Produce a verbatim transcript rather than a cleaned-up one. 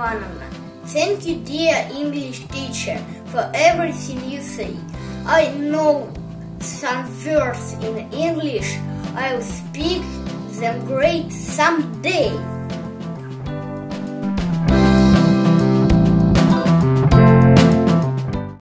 Ivanovna. Thank you, dear English teacher, for everything you say. I know some words in English. I'll speak them great someday.